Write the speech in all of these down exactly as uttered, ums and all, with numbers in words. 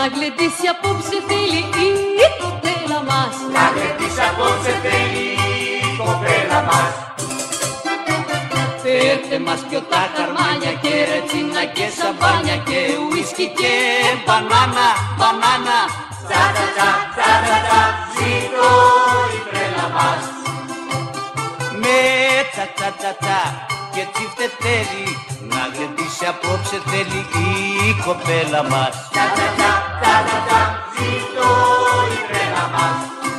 γλεντήσει απόψε θέλει η κοπέλα μας. Να γλεντήσει απόψε θέλει η κοπέλα μας. Φέρτε μας πιο τα καρμάνια και ρετσίνα και σαμπάνια και ουίσκι και μπανάνα, μπανάνα. Τσα τσα τσα τσα τσα τσα, ζήτω η τρέλα μας. Με τσα τσα τσα τσα και τσιφτετέρι, να γλεντήσει απόψε θέλει η κοπέλα μας. Τσα τσα τσα τσα τσα τσα, ζήτω η τρέλα μας.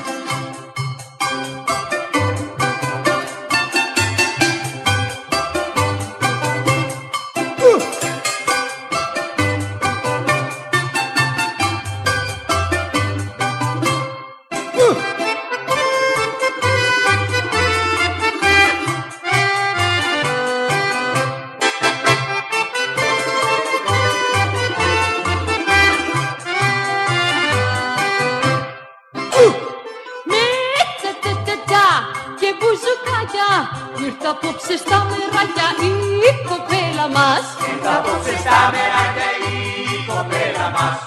Ήρθα απόψε στα μεράκια η κοπέλα μας. Ήρθα απόψε στα μεράκια η κοπέλα μας.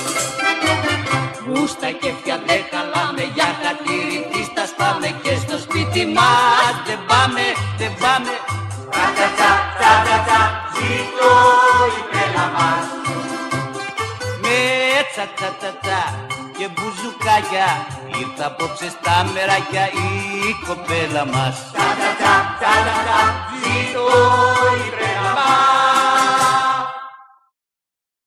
Γούστα και φια δεν χαλάμε, για χατήρι της τα σπάμε και στο σπίτι μας δεν πάμε, δεν πάμε. Τσα τσα τσα τσα τσα τσα, ζήτω η τρέλα μας. Με τσα τσα τσα τσα και μπουζουκάκια, ήρθα απόψε στα μεράκια η κοπέλα μας. Τσα τσα τσα τσα τσα,